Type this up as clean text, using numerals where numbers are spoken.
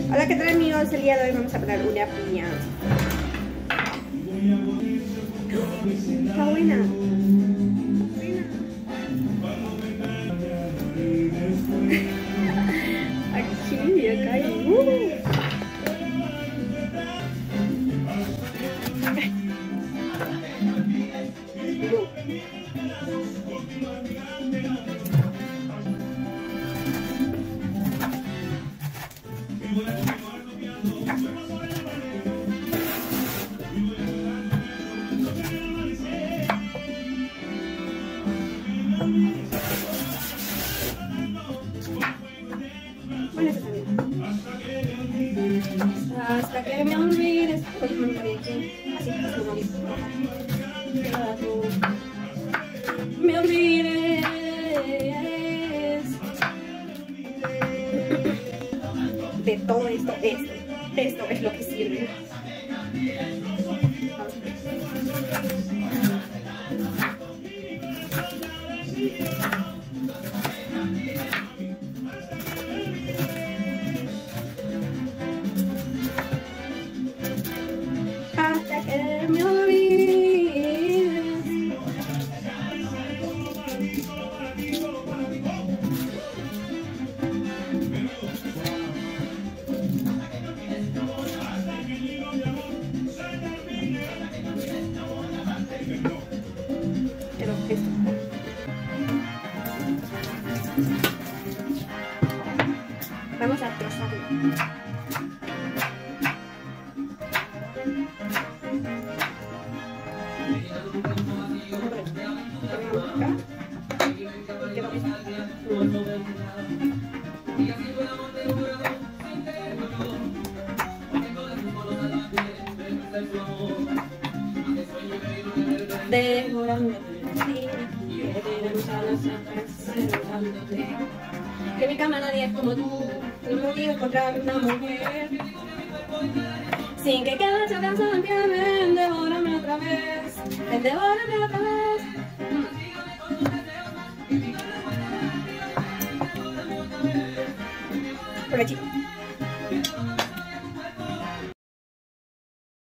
Hola, ¿qué tal amigos? El día de hoy vamos a preparar una piña. Está buena. Aquí, acá y bueno, eso también. Hasta que me olvides. Oye, me olvidé aquí. Así, hasta que me olvides. Me olvides. De todo esto es lo que sirve. Hasta que me olvides. Pero esto. Vamos a pesarlo. Que mi cama nadie es como tú. No quiero encontrar una mujer sin que cada abrazo empiece. Devórame otra vez. Devórame otra vez. Por aquí.